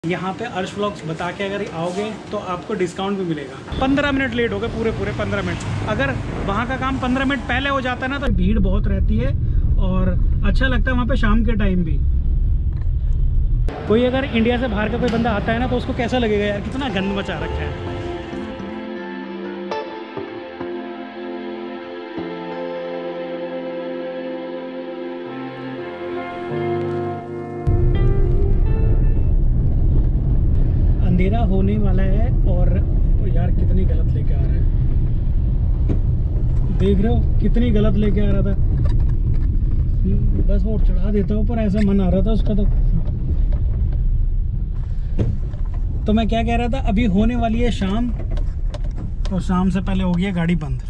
यहाँ पे अर्श व्लॉग्स बता के अगर आओगे तो आपको डिस्काउंट भी मिलेगा। 15 मिनट लेट हो गए, पूरे 15 मिनट। अगर वहाँ का काम 15 मिनट पहले हो जाता है ना तो भीड़ बहुत रहती है और अच्छा लगता है वहाँ पे शाम के टाइम भी। कोई अगर इंडिया से बाहर का कोई बंदा आता है ना तो उसको कैसा लगेगा यार, कितना गंद मचा रखा है। अंधेरा होने वाला है और यार कितनी गलत लेके आ रहा है, देख रहे हो कितनी गलत लेके आ रहा था। बस वो चढ़ा देता ऊपर, ऐसा मन आ रहा था उसका। तो मैं क्या कह रहा था, अभी होने वाली है शाम और शाम से पहले हो गई गाड़ी बंद।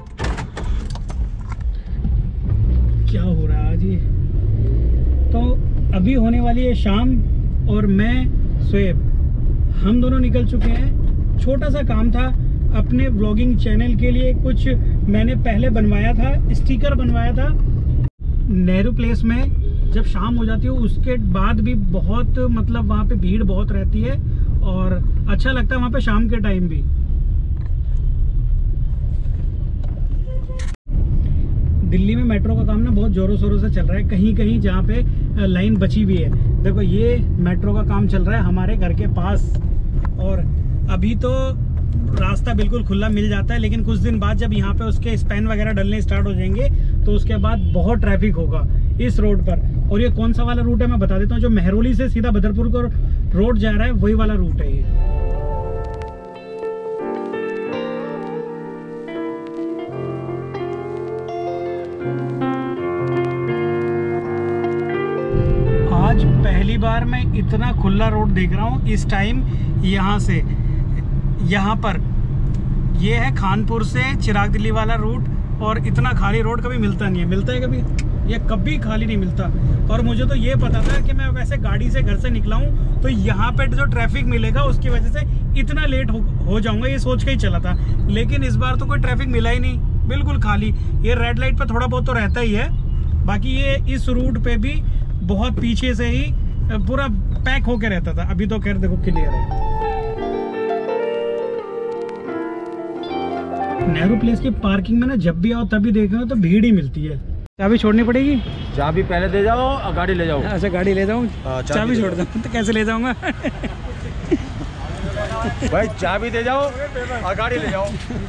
क्या हो रहा है आज ये। तो अभी होने वाली है शाम और मैं शोएब हम दोनों निकल चुके हैं। छोटा सा काम था अपने व्लॉगिंग चैनल के लिए, कुछ मैंने पहले बनवाया था, स्टिकर बनवाया था। नेहरू प्लेस में जब शाम हो जाती है उसके बाद भी बहुत मतलब वहाँ पे भीड़ बहुत रहती है और अच्छा लगता है वहाँ पे शाम के टाइम भी। दिल्ली में मेट्रो का काम ना बहुत जोरों शोरों से चल रहा है, कहीं कहीं जहाँ पे लाइन बची हुई है। देखो ये मेट्रो का काम चल रहा है हमारे घर के पास और अभी तो रास्ता बिल्कुल खुला मिल जाता है, लेकिन कुछ दिन बाद जब यहाँ पे उसके स्पैन वगैरह डलने स्टार्ट हो जाएंगे तो उसके बाद बहुत ट्रैफिक होगा इस रोड पर। और ये कौन सा वाला रूट है मैं बता देता हूँ, जो मेहरौली से सीधा बदरपुर को रोड जा रहा है वही वाला रूट है ये। आज पहली बार मैं इतना खुला रोड देख रहा हूँ इस टाइम। यहाँ से यहाँ पर ये है खानपुर से चिराग दिल्ली वाला रूट और इतना खाली रोड कभी मिलता नहीं है। मिलता है कभी? ये कभी खाली नहीं मिलता। और मुझे तो ये पता था कि मैं वैसे गाड़ी से घर से निकला हूँ तो यहाँ पे जो ट्रैफिक मिलेगा उसकी वजह से इतना लेट हो जाऊंगा, ये सोच के ही चला था। लेकिन इस बार तो कोई ट्रैफिक मिला ही नहीं, बिल्कुल खाली। ये रेड लाइट पर थोड़ा बहुत तो रहता ही है, बाकी ये इस रूट पे भी बहुत पीछे से ही पूरा पैक होके रहता था। अभी तो खैर देखो क्लियर है। नेहरू प्लेस की पार्किंग में ना जब भी आओ तभी देखो तो भीड़ ही मिलती है। चाबी छोड़नी पड़ेगी? चाबी पहले दे जाओ और गाड़ी ले जाओ। अच्छा गाड़ी ले जाऊँ, चाबी छोड़ दूँ तो कैसे ले जाऊँगा? भाई चाबी दे जाओ और गाड़ी ले जाओ।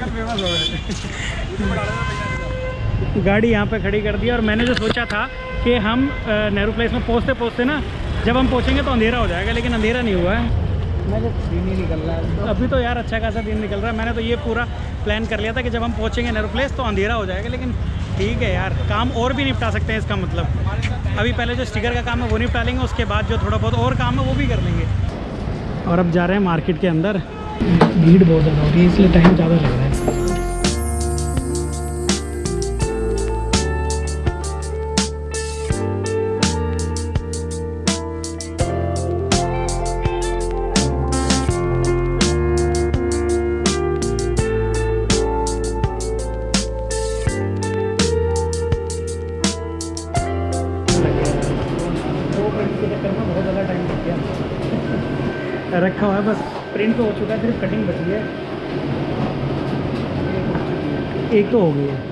गाड़ी यहाँ पे खड़ी कर दी और मैंने जो सोचा था कि हम नेहरू प्लेस में पहुँचते ना जब हम पहुँचेंगे तो अंधेरा हो जाएगा, लेकिन अंधेरा नहीं हुआ है। मैंने दिन ही निकल रहा है अभी तो यार, अच्छा खासा दिन निकल रहा है। मैंने तो ये पूरा प्लान कर लिया था कि जब हम पहुँचेंगे नेहरू प्लेस तो अंधेरा हो जाएगा, लेकिन ठीक है यार, काम और भी निपटा सकते हैं इसका मतलब। अभी पहले जो स्टिकर का काम है वो निपटा लेंगे, उसके बाद जो थोड़ा बहुत और काम है वो भी कर लेंगे। और अब जा रहे हैं मार्केट के अंदर। भीड़ बहुत ज़्यादा हो रही है इसलिए टाइम ज़्यादा लग रहा है। रखा हुआ है बस, प्रिंट तो हो चुका है, सिर्फ कटिंग बची है। एक तो हो गई है,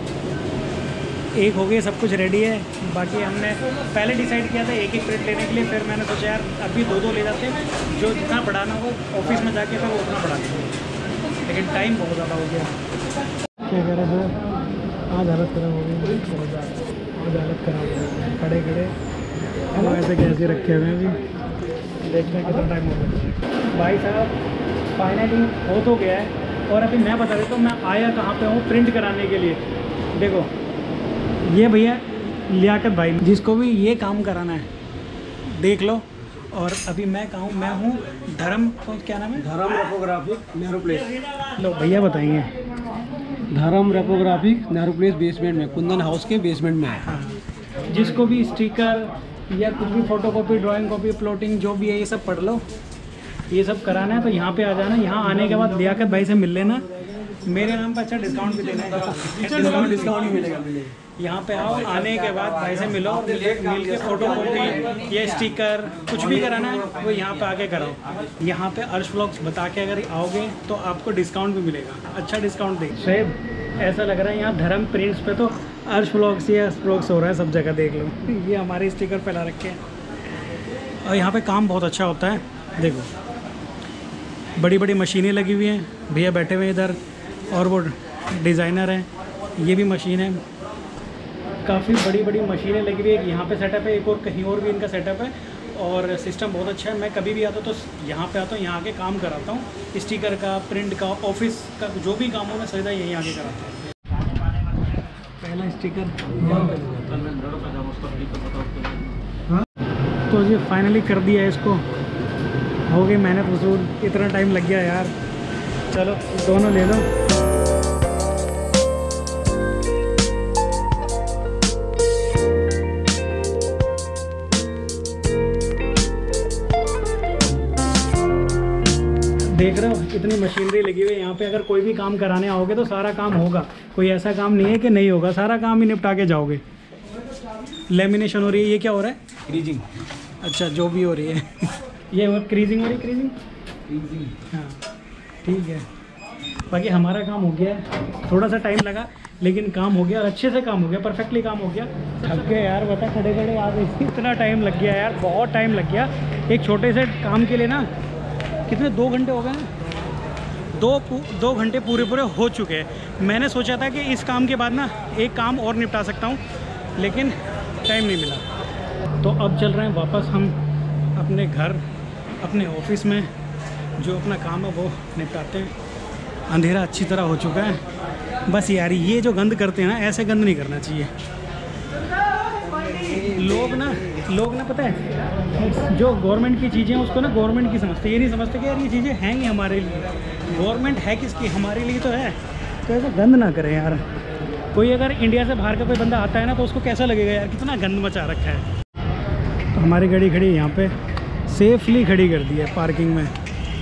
एक हो गई, सब कुछ रेडी है। बाकी हमने पहले डिसाइड किया था एक प्रिंट लेने के लिए, फिर मैंने सोचा यार अभी दो ले जाते हैं, जो जितना बढ़ाना हो ऑफिस में जाके फिर वो उतना बढ़ा देंगे, लेकिन टाइम बहुत ज़्यादा हो गया। क्या कह रहे थे, आज हालत खराब हो गई, आज हालत खराब हो गई। खड़े खड़े ऐसे कैसे रखे हुए हैं अभी, देखते हैं कितना टाइम हो गया। भाई साहब फाइनली हो तो गया है और अभी मैं बता देता हूँ मैं आया कहाँ पे हूँ प्रिंट कराने के लिए। देखो ये भैया लियाकत भाई, जिसको भी ये काम कराना है देख लो। और अभी मैं कहूँ, मैं हूँ धर्म, क्या नाम है? धर्म रेपोग्राफिक नेहरू प्लेस। लो भैया बताएंगे। धर्म रेपोग्राफिक नेहरू प्लेस बेसमेंट में, कुंदन हाउस के बेसमेंट में है। हाँ, जिसको भी स्टिकर या कुछ भी फोटोकॉपी, ड्राइंग कॉपी, प्लॉटिंग जो भी है ये सब पढ़ लो, ये सब कराना है तो यहाँ पे आ जाना। यहाँ आने के बाद लियाकत भाई से मिल लेना, मेरे नाम पर अच्छा डिस्काउंट भी देना है। डिस्काउंट भी मिलेगा। यहाँ पे आओ, आने के बाद भाई से मिलो, मिल के फोटो कॉपी या स्टिकर कुछ भी कराना है वो यहाँ पे आके कराओ। यहाँ पे अर्श व्लॉग्स बता के अगर आओगे तो आपको डिस्काउंट भी मिलेगा, अच्छा डिस्काउंट देंगे। शेब ऐसा लग रहा है यहाँ धर्म प्रिंट्स पे तो अर्श व्लॉग्स या व्लॉग्स हो रहा है सब जगह, देख लो ये हमारे स्टिकर फैला रखे हैं। और यहाँ पे काम बहुत अच्छा होता है, देखो बड़ी बड़ी मशीनें लगी हुई हैं, भैया बैठे हुए इधर और वो डिज़ाइनर हैं, ये भी मशीन है, काफ़ी बड़ी बड़ी मशीनें लगी हुई है। यहाँ पे सेटअप है, एक और कहीं और भी इनका सेटअप है और सिस्टम बहुत अच्छा है। मैं कभी भी आता हूँ तो यहाँ पे आता हूँ, यहाँ आके काम कराता हूँ, स्टिकर का, प्रिंट का, ऑफिस का जो भी काम हो मैं सीधा यहीं आके कराता हूँ। पहला स्टिकर तो ये फाइनली कर दिया है, इसको हो गई मेहनत वसूल। इतना टाइम लग गया यार, चलो दोनों ले लो। देख रहे हो इतनी मशीनरी लगी हुई है यहाँ पे, अगर कोई भी काम कराने आओगे तो सारा काम होगा, कोई ऐसा काम नहीं है कि नहीं होगा, सारा काम ही निपटा के जाओगे। लेमिनेशन हो रही है, ये क्या हो रहा है? क्रीजिंग। अच्छा जो भी हो रही है ये क्रीजिंग हो रही है, क्रीजिंग हाँ ठीक है। बाकी हमारा काम हो गया है, थोड़ा सा टाइम लगा लेकिन काम हो गया, अच्छे से काम हो गया, परफेक्टली काम हो गया। थक गए यार, बता खड़े खड़े आ गए, इतना टाइम लग गया यार, बहुत टाइम लग गया एक छोटे से काम के लिए ना। कितने 2 घंटे हो गए ना, दो घंटे पूरे हो चुके हैं। मैंने सोचा था कि इस काम के बाद ना एक काम और निपटा सकता हूँ लेकिन टाइम नहीं मिला। तो अब चल रहे हैं वापस हम अपने घर, अपने ऑफिस में, जो अपना काम है वो निपटाते हैं। अंधेरा अच्छी तरह हो चुका है, बस यार ये जो गंद करते हैं ना, ऐसे गंद नहीं करना चाहिए। लोग ना पता है जो गवर्नमेंट की चीज़ें उसको ना गवर्नमेंट की समझते, ये नहीं समझते कि यार ये चीज़ें हैं ही हमारे लिए, गवर्नमेंट है किसकी, हमारे लिए तो है। तो ऐसा गंद ना करें यार। कोई अगर इंडिया से बाहर का कोई बंदा आता है ना तो उसको कैसा लगेगा यार कितना गंद मचा रखा है। तो हमारी गाड़ी खड़ी है यहाँ पे, सेफली खड़ी कर दी है पार्किंग में।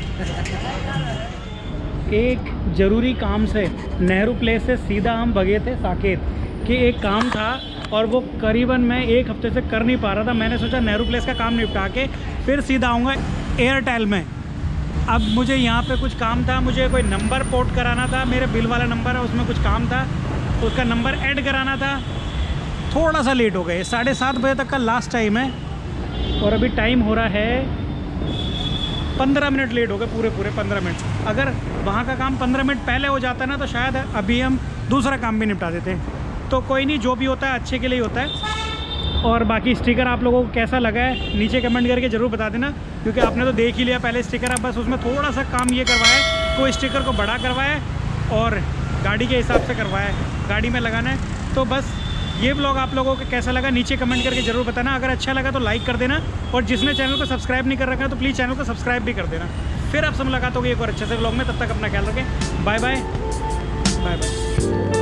एक ज़रूरी काम से नेहरू प्लेस से सीधा हम भगे थे साकेत कि एक काम था और वो करीबन मैं 1 हफ्ते से कर नहीं पा रहा था। मैंने सोचा नेहरू प्लेस का काम निपटा के फिर सीधा आऊँगा एयरटेल में। अब मुझे यहाँ पे कुछ काम था, मुझे कोई नंबर पोर्ट कराना था, मेरे बिल वाला नंबर है उसमें कुछ काम था, उसका नंबर ऐड कराना था। थोड़ा सा लेट हो गए, 7:30 बजे तक का लास्ट टाइम है और अभी टाइम हो रहा है 15 मिनट लेट हो गए, पूरे 15 मिनट। अगर वहाँ का काम 15 मिनट पहले हो जाता ना तो शायद अभी हम दूसरा काम भी निपटा देते। तो कोई नहीं, जो भी होता है अच्छे के लिए होता है। और बाकी स्टिकर आप लोगों को कैसा लगा है नीचे कमेंट करके ज़रूर बता देना, क्योंकि आपने तो देख ही लिया पहले स्टिकर। अब बस उसमें थोड़ा सा काम ये करवाया है, कोई स्टिकर को बड़ा करवाया है और गाड़ी के हिसाब से करवाया है, गाड़ी में लगाना है। तो बस ये व्लॉग आप लोगों को कैसा लगा नीचे कमेंट करके ज़रूर बताना। अगर अच्छा लगा तो लाइक कर देना और जिसने चैनल को सब्सक्राइब नहीं कर रखा है तो प्लीज़ चैनल को सब्सक्राइब भी कर देना। फिर आप सब मुलाकात होगी एक और अच्छे से व्लॉग में, तब तक अपना ख्याल रखें। Bye bye.